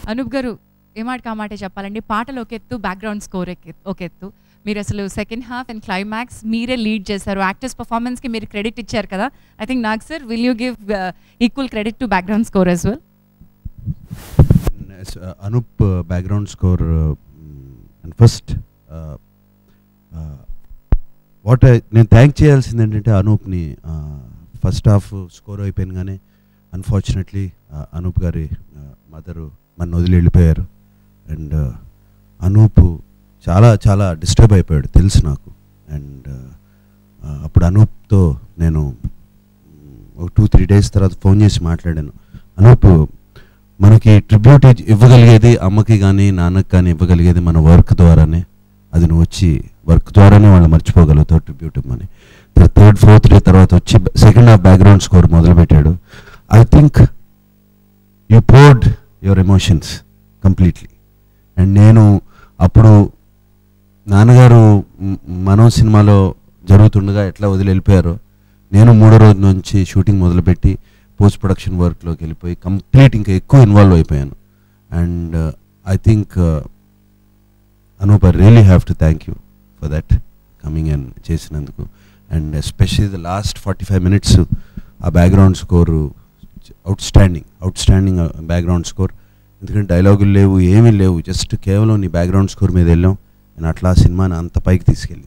అనూప్ గారు ఏ మాట కామాటే చెప్పాలండి, పాటలు ఒక ఎత్తు, బ్యాక్గ్రౌండ్ స్కోర్ ఒక ఎత్తు. మీరు అసలు సెకండ్ హాఫ్ అండ్ క్లైమాక్స్ మీరే లీడ్ చేశారు. యాక్టర్స్ పర్ఫార్మెన్స్కి మీరు క్రెడిట్ ఇచ్చారు కదా. I think Nag sir, will you give equal credit to background score as well? Anoop background score and first నేను థ్యాంక్ చేయాల్సింది ఏంటంటే అనూప్ని. ఫస్ట్ హాఫ్ స్కోర్ అయిపోయినగానే అన్ఫార్చునేట్లీ అనూప్ గారి మదరు మన వదిలి వెళ్ళిపోయారు. అండ్ అనూప్ చాలా చాలా డిస్టర్బ్ అయిపోయాడు తెలుసు నాకు. అండ్ అప్పుడు అనూప్తో నేను ఒక 2-3 days తర్వాత ఫోన్ చేసి మాట్లాడాను. అనూప్, మనకి ట్రిబ్యూట్ ఇవ్వగలిగేది అమ్మకి కానీ నాన్నకి కానీ ఇవ్వగలిగేది మన వర్క్ ద్వారానే. అది నువ్వు వచ్చి వర్క్ ద్వారానే వాళ్ళు మర్చిపోగలుగుతావు ట్రిబ్యూట్ ఇవ్వమని. 3rd, 4th డే తర్వాత వచ్చి సెకండ్ హాఫ్ బ్యాక్గ్రౌండ్ స్కోర్ మొదలుపెట్టాడు. I think you poured your emotions completely. And నేను అప్పుడు నాన్నగారు మనో సినిమాలో జరుగుతుండగా ఎట్లా వదిలి వెళ్ళిపోయారో, నేను 3వ రోజు నుంచి షూటింగ్ మొదలుపెట్టి పోస్ట్ ప్రొడక్షన్ వర్క్లోకి వెళ్ళిపోయి కంప్లీట్ ఇంకా ఎక్కువ ఇన్వాల్వ్ అయిపోయాను. And I think Anoop, I really have to thank you for that, coming and చేసినందుకు. And especially the last 45 minutes ఆ background score outstanding background score. ఎందుకంటే డైలాగులు లేవు, ఏమీ లేవు, జస్ట్ కేవలం నీ బ్యాక్గ్రౌండ్ స్కోర్ మీద వెళ్ళాం. నేను అట్లా ఆ సినిమాని అంత పైకి తీసుకెళ్ళింది.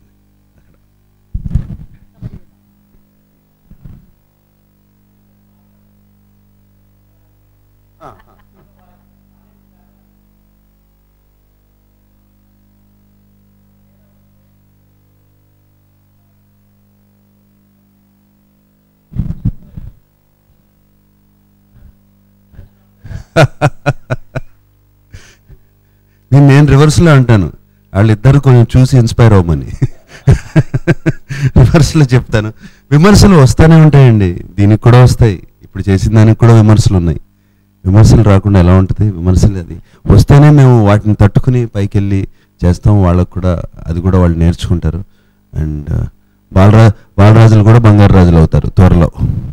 నేను రివర్స్లో అంటాను, వాళ్ళిద్దరు కొంచెం చూసి ఇన్స్పైర్ అవ్వమని. రివర్స్లో చెప్తాను. విమర్శలు వస్తూనే ఉంటాయండి, దీనికి కూడా వస్తాయి. ఇప్పుడు చేసిన దానికి కూడా విమర్శలు ఉన్నాయి. విమర్శలు రాకుండా ఎలా ఉంటుంది? విమర్శలు అది వస్తేనే మేము వాటిని తట్టుకుని పైకి వెళ్ళి చేస్తాం. వాళ్ళకు కూడా అది కూడా వాళ్ళు నేర్చుకుంటారు. అండ్ బాలరాజులు కూడా బంగారు రాజులు అవుతారు త్వరలో.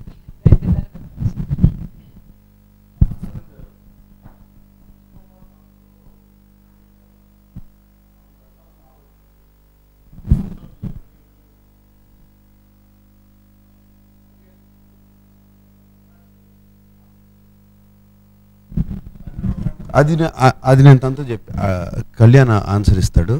అది నేను తనతో చెప్పి కళ్యాణ్ ఆన్సర్ ఇస్తాడు.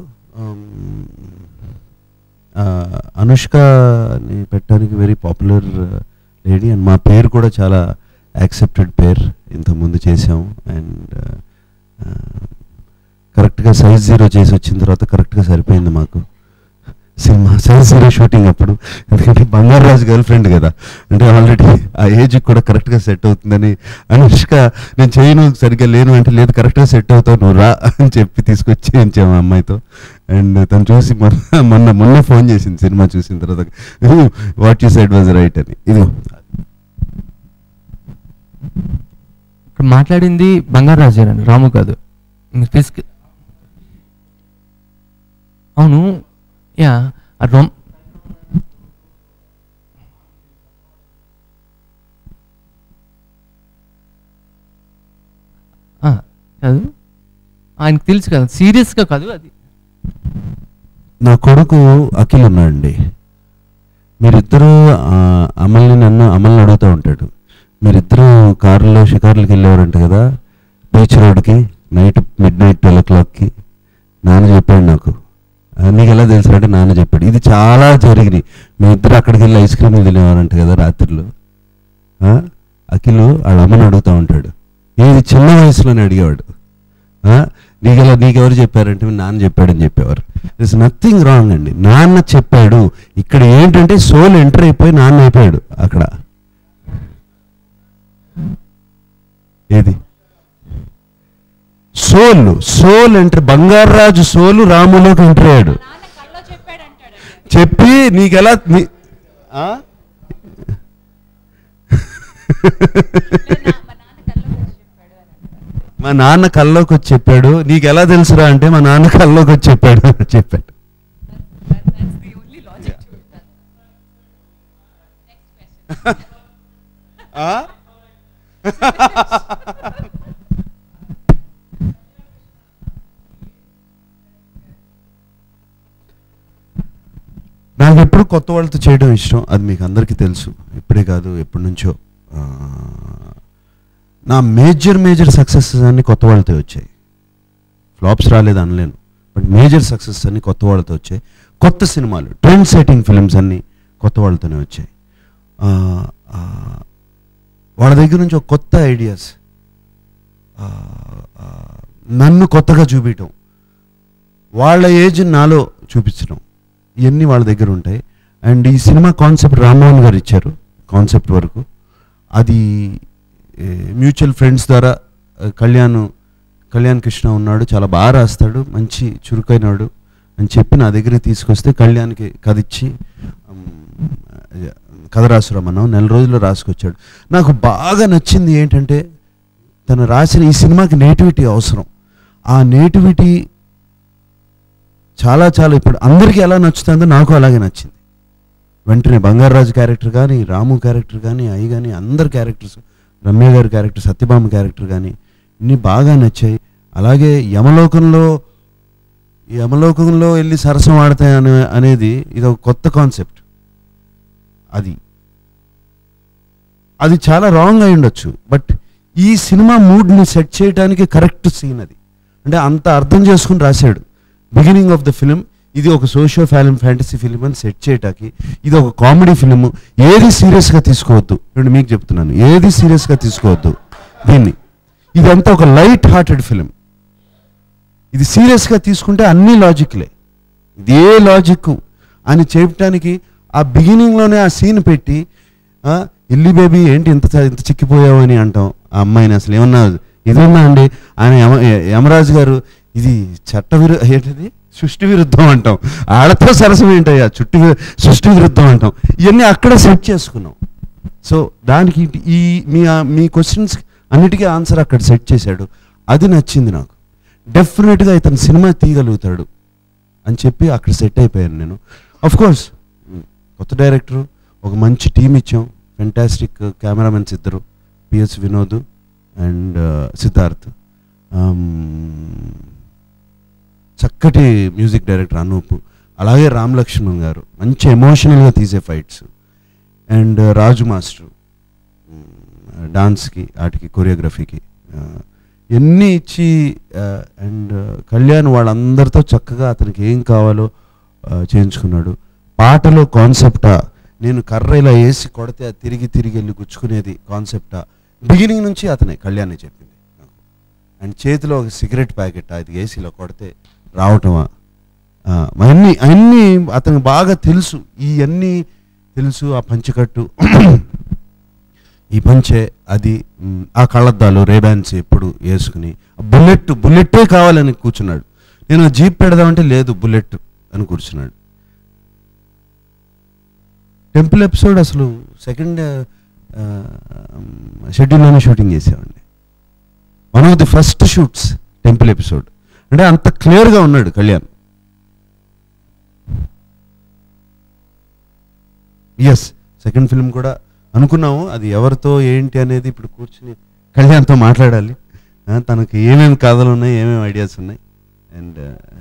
అనుష్కని పెట్టడానికి వెరీ పాపులర్ లేడీ. అండ్ మా పేరు కూడా చాలా యాక్సెప్టెడ్ పేరు, ఇంతకుముందు చేసాము. అండ్ కరెక్ట్గా సైజ్ 0 చేసి వచ్చిన తర్వాత కరెక్ట్గా సరిపోయింది మాకు సినిమా. సైజ్ 0 షూటింగ్ అప్పుడు, ఎందుకంటే బంగారు రాజు గర్ల్ ఫ్రెండ్ కదా, అంటే ఆల్రెడీ ఆ ఏజ్ కూడా కరెక్ట్గా సెట్ అవుతుందని. అనుష్క నేను చేయను సరిగ్గా లేను అంటే, లేదు కరెక్ట్గా సెట్ అవుతావు నువ్వు రా అని చెప్పి తీసుకొచ్చి చేయించాము అమ్మాయితో. అండ్ తను చూసి మొన్న ఫోన్ చేసింది సినిమా చూసిన తర్వాత, what you said was right అని. ఇది మాట్లాడింది బంగారు రాజు అండి, రాము కాదు. అవును, యా కాదు, ఆయనకు తెలుసు కదా, సీరియస్గా కాదు అది. నా కొడుకు అఖిల్ ఉన్నాడండి. మీరిద్దరూ అమల్ని అడుగుతూ ఉంటాడు, మీరిద్దరూ కారులో షికార్లకి వెళ్ళేవారంట కదా బీచ్ రోడ్కి, midnight 12 o'clockకి. నాన్న చెప్పాడు నాకు. నీకు ఎలా తెలుసు అంటే నాన్న చెప్పాడు. ఇది చాలా జరిగినాయి. మీ ఇద్దరు అక్కడికి వెళ్ళి ఐస్ క్రీమ్లు తినేవారంట కదా రాత్రిలో. అఖిల్ వాళ్ళ అమ్మని అడుగుతూ ఉంటాడు, ఏది చిన్న వయసులోనే అడిగేవాడు. నీకెవరు చెప్పారంటే నాన్న చెప్పాడని చెప్పేవారు. ఇట్స్ నథింగ్ రాంగ్ అండి, నాన్న చెప్పాడు. ఇక్కడ ఏంటంటే సోల్ ఎంటర్ అయిపోయి నాన్న అయిపోయాడు అక్కడ. ఏది సోల్ ఎంటర్, బంగారు రాజు సోలు రాములోకి ఎంటర్ అయ్యాడు. చెప్పి నీకెలా మా నాన్న కల్లోకి వచ్చి చెప్పాడు. నీకు ఎలా తెలుసురా అంటే మా నాన్న కల్లోకి వచ్చి చెప్పాడు. ఎప్పుడు కొత్త వాళ్ళతో చేయడం ఇష్టం, అది మీకు అందరికీ తెలుసు. ఇప్పుడే కాదు, ఎప్పటి నుంచో. నా మేజర్ సక్సెసెస్ అన్నీ కొత్త వాళ్ళతో వచ్చాయి. ఫ్లాప్స్ రాలేదు అనలేను, బట్ మేజర్ సక్సెస్ అన్నీ కొత్త వాళ్ళతో వచ్చాయి. కొత్త సినిమాలు, ట్రెండ్ సెట్టింగ్ ఫిల్మ్స్ అన్నీ కొత్త వాళ్ళతోనే వచ్చాయి. వాళ్ళ దగ్గర నుంచి ఒక కొత్త ఐడియాస్, నన్ను కొత్తగా చూపించడం, వాళ్ళ ఏజ్ నాలో చూపించడం, ఇవన్నీ వాళ్ళ దగ్గర ఉంటాయి. అండ్ ఈ సినిమా కాన్సెప్ట్ రామ్మోహన్ గారు ఇచ్చారు, కాన్సెప్ట్ వరకు. అది మ్యూచువల్ ఫ్రెండ్స్ ద్వారా కళ్యాణ్ కృష్ణ ఉన్నాడు, చాలా బాగా రాస్తాడు, మంచి చురుకైనాడు అని చెప్పి నా దగ్గరికి తీసుకొస్తే కళ్యాణ్కి కథ ఇచ్చి కథ రాసురామన్నాం. 4 రోజుల్లో రాసుకొచ్చాడు. నాకు బాగా నచ్చింది ఏంటంటే, తను రాసిన ఈ సినిమాకి నేటివిటీ అవసరం. ఆ నేటివిటీ చాలా ఇప్పుడు అందరికీ ఎలా నచ్చుతుందో నాకు అలాగే నచ్చింది. వెంటనే బంగారాజు క్యారెక్టర్ కానీ, రాము క్యారెక్టర్ కానీ, అయ్యి కానీ, అందరు క్యారెక్టర్స్, రమ్య గారి క్యారెక్టర్, సత్యభామ క్యారెక్టర్ కానీ ఇన్ని బాగా నచ్చాయి. అలాగే యమలోకంలో వెళ్ళి సరసం ఆడతాయి అనేది ఇది ఒక కొత్త కాన్సెప్ట్. అది చాలా రాంగ్ అయి ఉండొచ్చు, బట్ ఈ సినిమా మూడ్ని సెట్ చేయడానికి కరెక్ట్ సీన్ అది. అంటే అంత అర్థం చేసుకుని రాశాడు. బిగినింగ్ ఆఫ్ ద ఫిలిం ఇది ఒక సోషియో ఫ్యాంటసీ ఫిలిం అని సెట్ చేయటానికి, ఇది ఒక కామెడీ ఫిలిం, ఏది సీరియస్గా తీసుకోవద్దు. మీకు చెప్తున్నాను, ఏది సీరియస్గా తీసుకోవద్దు దీన్ని. ఇదంతా ఒక లైట్ హార్టెడ్ ఫిలిం. ఇది సీరియస్గా తీసుకుంటే అన్ని లాజిక్లే, ఇది ఏ లాజిక్ అని చెప్పడానికి ఆ బిగినింగ్లోనే ఆ సీన్ పెట్టి, ఇల్లి బేబీ ఏంటి ఇంత చిక్కిపోయావు అని అంటాం ఆ అమ్మాయిని. అసలు ఏమన్నా ఇదన్నా అండి ఆయన యమరాజు గారు, ఇది ఏంటిది సృష్టి విరుద్ధం అంటాం, ఆడతో సరసం ఏంటయ్యా సృష్టి విరుద్ధం అంటాం. ఇవన్నీ అక్కడ సెట్ చేసుకున్నాం. సో దానికి మీ క్వశ్చన్స్ అన్నిటికీ ఆన్సర్ అక్కడ సెట్ చేశాడు. అది నచ్చింది నాకు. డెఫినెట్గా ఇతను సినిమా తీయగలుగుతాడు అని చెప్పి అక్కడ సెట్ అయిపోయాను నేను. అఫ్కోర్స్ కొత్త డైరెక్టరు, ఒక మంచి టీం ఇచ్చాం, ఫెంటాస్టిక్ కెమెరామెన్స్ ఇద్దరు, పిఎస్ వినోద్ అండ్ సిద్ధార్థ్, చక్కటి మ్యూజిక్ డైరెక్టర్ అనూప్, అలాగే రామ్ లక్ష్మణ్ గారు మంచి ఎమోషనల్గా తీసే ఫైట్స్, అండ్ రాజు మాస్టర్ డాన్స్కి వాటికి కొరియోగ్రఫీకి ఎన్ని ఇచ్చి, అండ్ కళ్యాణ్ వాళ్ళందరితో చక్కగా అతనికి ఏం కావాలో చేయించుకున్నాడు. పాటలో కాన్సెప్టా, నేను కర్ర ఇలా వేసి కొడితే అది తిరిగి వెళ్ళి గుచ్చుకునేది కాన్సెప్టా, బిగినింగ్ నుంచి అతనే కళ్యాణ్ చెప్పింది. అండ్ చేతిలో ఒక సిగరెట్ ప్యాకెట్, అది వేసి ఇలా కొడితే రావటమా, అన్నీ అతనికి బాగా తెలుసు. ఇవన్నీ తెలుసు. ఆ పంచకట్టు, ఈ పంచే, అది ఆ కళ్ళద్దాలు రేబాన్స్ ఎప్పుడు వేసుకుని, బుల్లెట్టే కావాలని కూర్చున్నాడు. నేను జీప్ పెడదామంటే లేదు బుల్లెట్ అని కూర్చున్నాడు. టెంపుల్ ఎపిసోడ్ అసలు సెకండ్ షెడ్యూల్లోనే షూటింగ్ చేసామండి. One of the first shoots temple episode. అంటే అంత క్లియర్గా ఉన్నాడు కళ్యాణ్. ఎస్, సెకండ్ ఫిల్మ్ కూడా అనుకున్నాము, అది ఎవరితో ఏంటి అనేది ఇప్పుడు కూర్చుని కళ్యాణ్తో మాట్లాడాలి. తనకి ఏమేమి కథలు ఉన్నాయి, ఏమేమి ఐడియాస్ ఉన్నాయి. అండ్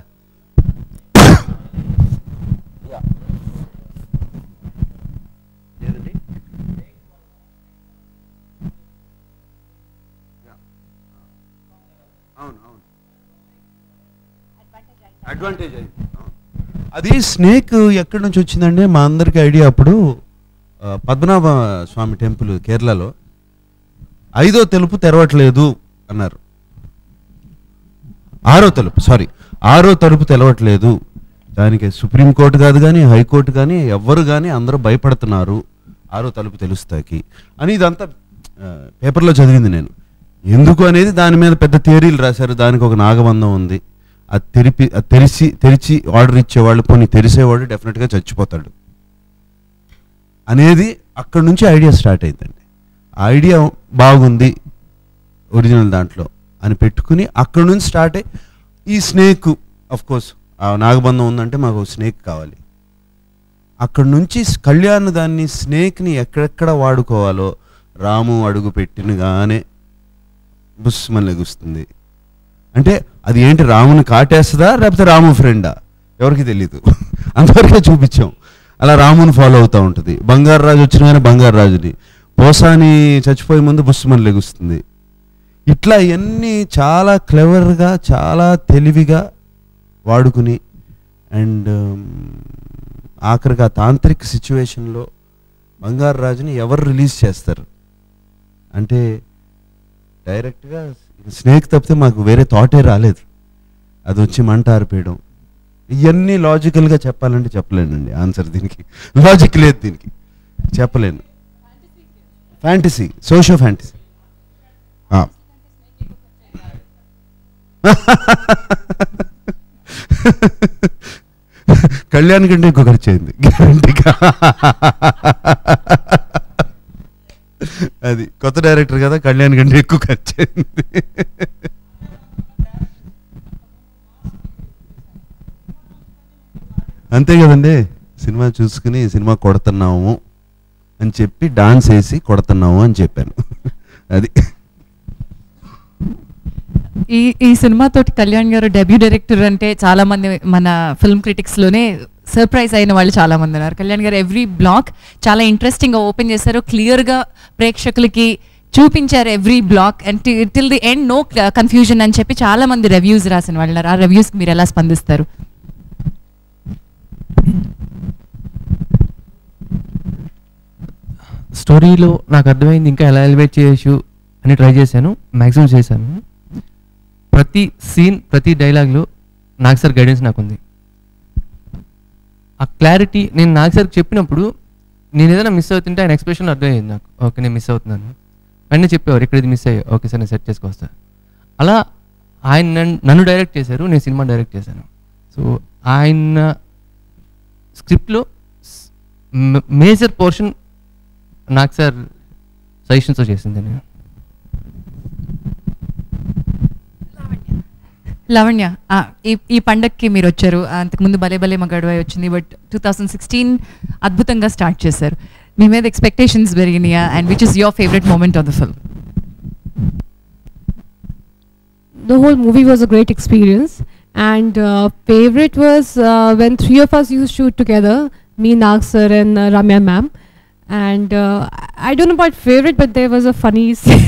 అడ్వాంటేజ్ అది స్నేక్ ఎక్కడి నుంచి వచ్చిందంటే మా అందరికి ఐడియా. అప్పుడు పద్మనాభ స్వామి టెంపుల్ కేరళలో 5వ తలుపు తెరవట్లేదు అన్నారు. 6వ తలుపు తెరవట్లేదు. దానికి సుప్రీంకోర్టు కాదు కానీ, హైకోర్టు కానీ, ఎవ్వరు కానీ అందరూ భయపడుతున్నారు 6వ తలుపు తెలుస్తాకి అని. ఇదంతా పేపర్లో చదివింది నేను. ఎందుకు అనేది దాని మీద పెద్ద థియరీలు రాశారు. దానికి ఒక నాగబంధం ఉంది. అది తెరిచి ఆర్డర్ ఇచ్చేవాళ్ళు, పోనీ తెరిసేవాడు డెఫినెట్గా చచ్చిపోతాడు అనేది అక్కడ నుంచి ఐడియా స్టార్ట్ అయిందండి. ఆ ఐడియా బాగుంది ఒరిజినల్ దాంట్లో అని పెట్టుకుని అక్కడ నుంచి స్టార్ట్ అయ్యి ఈ స్నేక్, అఫ్కోర్స్ ఆ నాగబంధం ఉందంటే మాకు స్నేక్ కావాలి. అక్కడ నుంచి కళ్యాణ్ దాన్ని స్నేక్ని ఎక్కడెక్కడ వాడుకోవాలో రాము అడుగు పెట్టినగానే బుస్మని లెగుస్తుంది. అంటే అది ఏంటి, రాముని కాటేస్తుందా లేకపోతే రాము ఫ్రెండా ఎవరికి తెలీదు, అంతవరకే చూపించాం. అలా రాముని ఫాలో అవుతూ ఉంటుంది. బంగారు రాజు వచ్చిన కానీ బంగారు రాజుని, పోసాని చచ్చిపోయే ముందు బుస్సుమని లెగుస్తుంది. ఇట్లా ఇవన్నీ చాలా క్లెవర్గా చాలా తెలివిగా వాడుకుని అండ్ ఆఖరిగా తాంత్రిక సిచ్యువేషన్లో బంగారు రాజుని ఎవరు రిలీజ్ చేస్తారు అంటే డైరెక్ట్గా స్నేక్ తప్పితే మాకు వేరే థాటే రాలేదు. అది వచ్చి మంట ఆరిపోయడం, ఇవన్నీ లాజికల్గా చెప్పాలంటే చెప్పలేనండి ఆన్సర్. దీనికి లాజిక్ లేదు, దీనికి చెప్పలేను. Fantasy, socio fantasy. కళ్యాణ్ కంటే ఎక్కువ ఖర్చు అయింది గ్యారంటీగా. అది కొత్త డైరెక్టర్ కదా, కళ్యాణ్ కంటే ఎక్కువ ఖర్చు అయింది. అంతే కదండి, సినిమా చూసుకుని సినిమా కొడుతున్నాము అని చెప్పి డాన్స్ వేసి కొడుతున్నాము అని చెప్పాను. అది ఈ సినిమాతోటి కళ్యాణ్ గారు డెబ్యూ డైరెక్టర్ అంటే చాలా మంది మన ఫిల్మ్ క్రిటిక్స్లోనే సర్ప్రైజ్ అయిన వాళ్ళు చాలా మంది ఉన్నారు. కళ్యాణ్ గారు ఎవ్రీ బ్లాక్ చాలా ఇంట్రెస్టింగ్గా ఓపెన్ చేశారు, క్లియర్గా ప్రేక్షకులకి చూపించారు every block and till the end no confusion అని చెప్పి చాలా మంది రివ్యూస్ రాసిన వాళ్ళు ఉన్నారు. ఆ రివ్యూస్కి మీరు ఎలా స్పందిస్తారు? స్టోరీలో నాకు అర్థమైంది ఇంకా ఎలా ఎలివేట్ చేయొచ్చు అని ట్రై చేశాను, మ్యాక్సిమం చేశాను. ప్రతి సీన్ ప్రతి డైలాగ్లో నాగ్ సార్ గైడెన్స్ నాకుంది. ఆ క్లారిటీ నేను నాగ్ సార్కి చెప్పినప్పుడు నేను ఏదైనా మిస్ అవుతుంటే ఆయన ఎక్స్ప్రెషన్ అర్థమయ్యేది నాకు. ఓకే నేను మిస్ అవుతున్నాను వెంటనే చెప్పేవారు, ఇక్కడ ఇది మిస్ అయ్యా, ఓకే సార్ నేను సెట్ చేసుకొస్తా. అలా ఆయన నన్ను డైరెక్ట్ చేశారు, నేను సినిమా డైరెక్ట్ చేశాను. సో ఆయన స్క్రిప్ట్లో మేజర్ పోర్షన్ నాగ్ సార్ సజెషన్స్తో చేసింది. నేను లావణ్య, ఈ పండగకి మీరు వచ్చారు, అంతకుముందు భలే భలే మగాడివై వచ్చింది, బట్ 2016 అద్భుతంగా స్టార్ట్ చేశారు. మీ మీద ఎక్స్పెక్టేషన్స్ పెరిగినాయా? And which is your favourite moment of the film? The whole movie was a great experience, and favorite was when three of us used to shoot together, me, Nag sir and Ramya ma'am, and I don't know about favorite, but there was a funny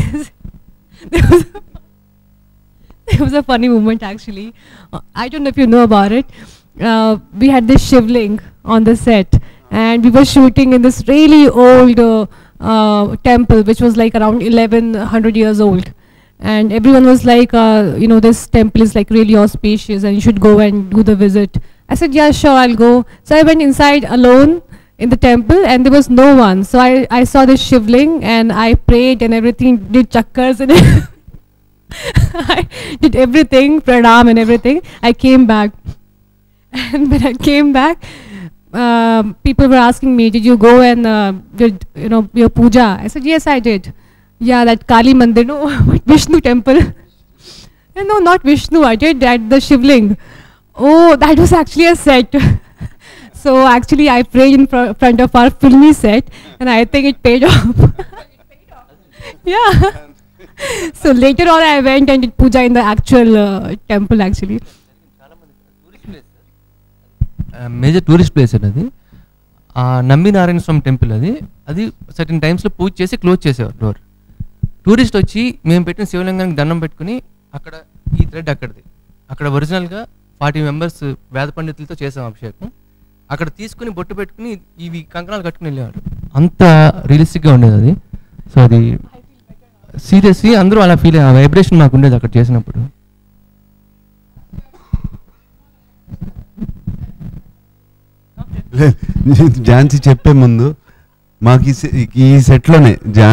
there was a funny moment actually. I don't know if you know about it. We had this shivling on the set, and we were shooting in this really old temple which was like around 1100 years old, and everyone was like you know, this temple is like really auspicious and you should go and do the visit. I said yeah sure, I'll go. So I went inside alone in the temple and there was no one, so I saw this shivling and I prayed and everything, did chakkars and I did everything, pranam and everything. I came back and when I came back, people were asking me, did you go and did you know your puja? I said yes I did. Yeah, that Kali Mandir, no, Vishnu temple. No, not Vishnu, I did at the shivling. Oh, that was actually a set. So actually I prayed in front of our filmy set and I think it paid off. Yeah. So later on I went and did puja in the actual temple actually. Major tourist place అండి అది. నంబి నారాయణ స్వామి temple అది. అది certain టైమ్స్లో పూజ చేసి close చేసేవారు door. Tourist వచ్చి మేము పెట్టిన శివలింగానికి దండం పెట్టుకుని అక్కడ ఈ థ్రెడ్ అక్కడిది, అక్కడ ఒరిజినల్గా 40 మెంబర్స్ వేద పండితులతో చేసాం అభిషేకం. అక్కడ తీసుకుని బొట్టు పెట్టుకుని ఇవి కంకణాలు కట్టుకుని వెళ్ళేవారు. అంత రియలిస్టిక్గా ఉండేది అది. సో అది సీరియస్లీ అందరూ అలా ఫీల్ అయ్యే వైబ్రేషన్ నాకు ఉండేది అక్కడ చేసినప్పుడు. ఝాన్సీ చెప్పే ముందు మాకు ఈ సెట్లోనే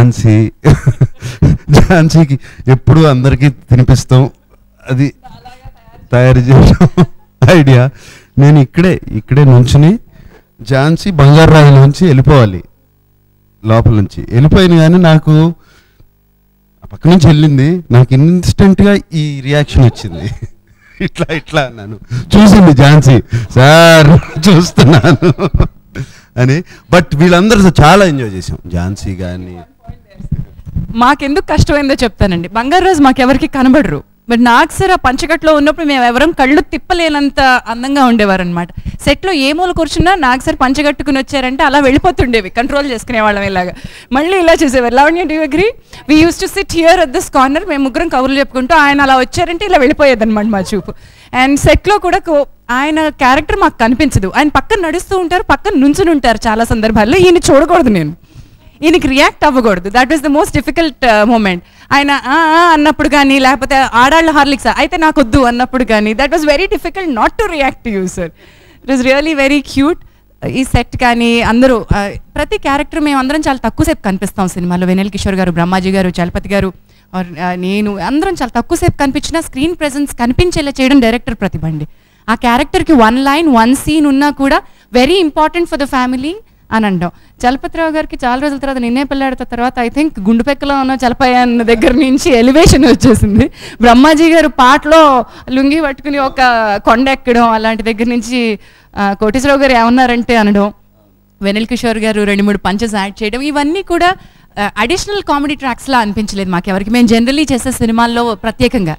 ఝాన్సీకి ఎప్పుడు అందరికీ తినిపిస్తాం, అది తయారు చేయడం ఐడియా. నేను ఇక్కడే నుంచుని ఝాన్సీ బంగారు రాయి నుంచి వెళ్ళిపోవాలి, లోపల నుంచి వెళ్ళిపోయింది కానీ నాకు పక్క నుంచి వెళ్ళింది, నాకు ఇన్స్టెంట్గా ఈ రియాక్షన్ వచ్చింది. ఇట్లా అన్నాను, చూసింది ఝాన్సీ, సార్ చూస్తున్నాను అని. బట్ వీళ్ళందరూ చాలా ఎంజాయ్ చేసాం, ఝాన్సీ కానీ. మాకెందుకు కష్టమైందో చెప్తానండి. బంగారు రోజు మాకెవరికి కనబడరు, బట్ నాకు సార్ ఆ పంచకట్లో ఉన్నప్పుడు మేము ఎవరం కళ్ళు తిప్పలేనంత అందంగా ఉండేవారు అనమాట. సెట్లో ఏ మూల కూర్చున్నా నాకు సార్ పంచగట్టుకుని వచ్చారంటే అలా వెళ్ళిపోతుండేవి, కంట్రోల్ చేసుకునేవాళ్ళం ఇలాగా. మళ్ళీ ఇలా చేసేవారు. Lavanya, do you agree? We use to sit here at this corner, మేము ముగ్గురం కబుర్లు చెప్పుకుంటూ ఆయన అలా వచ్చారంటే ఇలా వెళ్ళిపోయేది అనమాట మా చూపు. అండ్ సెట్లో కూడా ఆయన క్యారెక్టర్ మాకు కనిపించదు, ఆయన పక్కన నడుస్తూ ఉంటారు, పక్కన నుంచుని ఉంటారు చాలా సందర్భాల్లో. ఈయన చూడకూడదు, నేను ఈయనకి రియాక్ట్ అవ్వకూడదు. That is the most difficult moment. ఆయన అన్నప్పుడు కానీ, లేకపోతే ఆడాళ్ళ హార్లిక్స్ అయితే నాకు వద్దు అన్నప్పుడు కానీ, that was very difficult not to react to you sir. It was really very cute. ఈ సెట్ కానీ అందరూ ప్రతి క్యారెక్టర్ మేము అందరం చాలా తక్కువసేపు కనిపిస్తాం సినిమాలో. వెన్నెల కిషోర్ గారు, బ్రహ్మాజీ గారు, చలపతి గారు, నేను అందరం చాలా తక్కువసేపు కనిపించినా స్క్రీన్ ప్రెజెన్స్ కనిపించేలా చేయడం డైరెక్టర్ ప్రతిభ అండి. ఆ క్యారెక్టర్కి 1 లైన్ 1 సీన్ ఉన్నా కూడా very important for the family అని అంటాం. చలపతిరావు గారికి చాలా రోజుల తర్వాత నిన్నే పెళ్ళాడిన తర్వాత ఐ థింక్ గుండుపెక్కలో ఉన్న చలపయ్య అన్న దగ్గర నుంచి ఎలివేషన్ వచ్చేసింది. బ్రహ్మాజీ గారు పాటలో లుంగి పట్టుకుని ఒక కొండ ఎక్కడం అలాంటి దగ్గర నుంచి కోటేశ్వరరావు గారు ఏమన్నారంటే అనడం, వెన్నెల కిషోర్ గారు 2-3 పంచెస్ యాడ్ చేయడం, ఇవన్నీ కూడా అడిషనల్ కామెడీ ట్రాక్స్లా అనిపించలేదు మాకెవరికి. మేము జనరలీ చేసే సినిమాల్లో ప్రత్యేకంగా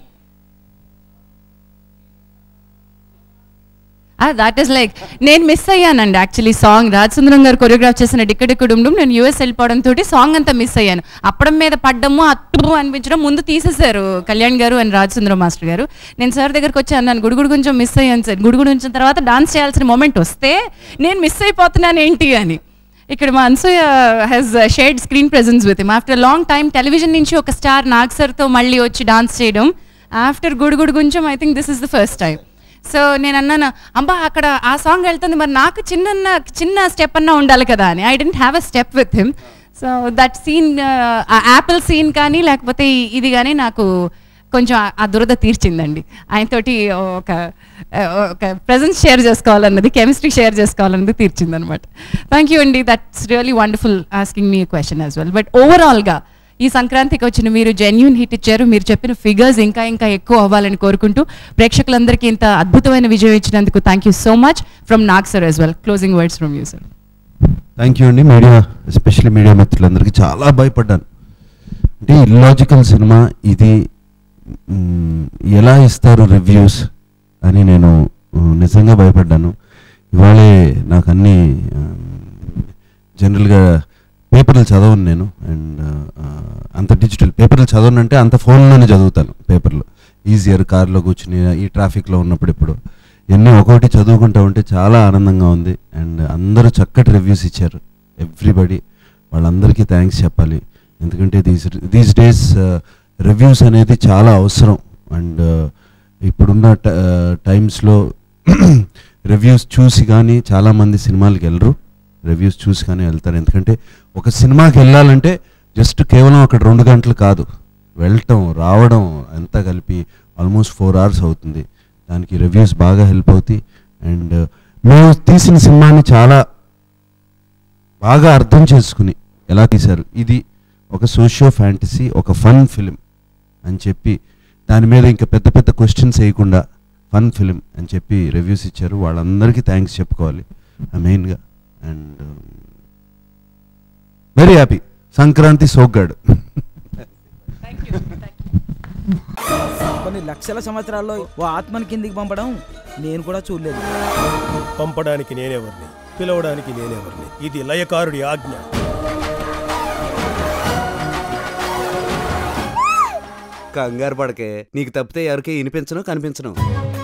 దాట్ ఈస్ లైక్ నేను మిస్ అయ్యానండి యాక్చువల్లీ సాంగ్. రాజసుందరం గారు కొరియోగ్రాఫ్ చేసిన డిక్కడిక్కడుండు నేను యూఎస్ వెళ్ళిపోవడంతో సాంగ్ అంతా మిస్ అయ్యాను. అప్పడం మీద పడ్డము అట్టు అనిపించడం ముందు తీసేశారు కళ్యాణ్ గారు అండ్ రాజసుందరం మాస్టర్ గారు. నేను సార్ దగ్గరకు వచ్చి అన్నాను, గుడుగుడు కొంచెం మిస్ అయ్యాను సార్, గుడుగుడు ఉంచిన తర్వాత డాన్స్ చేయాల్సిన మూమెంట్ వస్తే నేను మిస్ అయిపోతున్నాను ఏంటి అని. ఇక్కడ మా Anasuya has shared screen presence with him. After long time television నుంచి ఒక స్టార్ నాగ్ సార్తో మళ్ళీ వచ్చి డాన్స్ చేయడం ఆఫ్టర్ గుడుగుడు కొంచెం I think this is the first time. So నేను అన్నాను, అబ్బా అక్కడ ఆ సాంగ్ వెళ్తుంది, మరి నాకు చిన్న స్టెప్ అన్నా ఉండాలి కదా అని. I didn't have a step with him. So that scene, ఆ యాపిల్ సీన్ కానీ లేకపోతే ఇది కానీ నాకు కొంచెం ఆ దురద తీర్చిందండి. ఆయనతోటి ఒక ప్రెజెన్స్ షేర్ చేసుకోవాలన్నది, కెమిస్ట్రీ షేర్ చేసుకోవాలన్నది తీర్చిందనమాట. థ్యాంక్ యూ అండి, that's really wonderful asking me question as well. But ఓవరాల్గా ఈ సంక్రాంతికి వచ్చిన మీరు జెన్యూన్ హిట్ ఇచ్చారు. మీరు చెప్పిన ఫిగర్స్ ఇంకా ఎక్కువ అవ్వాలని కోరుకుంటూ ప్రేక్షకులందరికీ ఇంత అద్భుతమైన విజయం ఇచ్చినందుకు thank you so much from Nag sir as well. Closing words from you sir. Thank you అండి. మీడియా, ఎస్పెషల్లీ మీడియా మిత్రులందరికీ చాలా భయపడ్డాను. అంటే ఇల్లాజికల్ సినిమా ఇది, ఎలా ఇస్తారు రివ్యూస్ అని నేను నిజంగా భయపడ్డాను. ఇవాళే నాకు అన్నీ జనరల్గా పేపర్లు చదవను నేను, అండ్ అంత డిజిటల్ పేపర్లు చదవనంటే అంత ఫోన్లోనే చదువుతాను. పేపర్లు ఈజియర్, కార్లో కూర్చుని ఈ ట్రాఫిక్లో ఉన్నప్పుడు ఇప్పుడు ఎన్ని ఒక్కొక్కటి చదువుకుంటూ ఉంటే చాలా ఆనందంగా ఉంది. అండ్ అందరూ చక్కటి రివ్యూస్ ఇచ్చారు, ఎవ్రీబడి. వాళ్ళందరికీ థ్యాంక్స్ చెప్పాలి. ఎందుకంటే దీస్ డేస్ రివ్యూస్ అనేది చాలా అవసరం. అండ్ ఇప్పుడున్న టైమ్స్లో రివ్యూస్ చూసి కానీ చాలామంది సినిమాలకు వెళ్ళరు, రివ్యూస్ చూసి కానీ వెళ్తారు. ఎందుకంటే ఒక సినిమాకి వెళ్ళాలంటే జస్ట్ కేవలం అక్కడ 2 గంటలు కాదు, వెళ్ళటం రావడం అంతా కలిపి ఆల్మోస్ట్ 4 hours అవుతుంది. దానికి రివ్యూస్ బాగా హెల్ప్ అవుతాయి. అండ్ మేము తీసిన సినిమాని చాలా బాగా అర్థం చేసుకుని ఎలా తీశారు, ఇది ఒక సోషియో ఫ్యాంటసీ, ఒక ఫన్ ఫిలిం అని చెప్పి దాని మీద ఇంకా పెద్ద పెద్ద క్వశ్చన్స్ వేయకుండా ఫన్ ఫిలిం అని చెప్పి రివ్యూస్ ఇచ్చారు. వాళ్ళందరికీ థ్యాంక్స్ చెప్పుకోవాలి మెయిన్గా. And very happy. సంక్రాంతి సోగ్గాడు. కొన్ని లక్షల సంవత్సరాల్లో ఓ ఆత్మని కిందికి పంపడం నేను కూడా చూడలేదు. పంపడానికి నేనెవరిని, పిలవడానికి నేనెవరిని? ఇది లయకారుడి ఆజ్ఞ. కంగారు పడకే, నీకు తప్పితే ఎవరికి వినిపించను కనిపించను.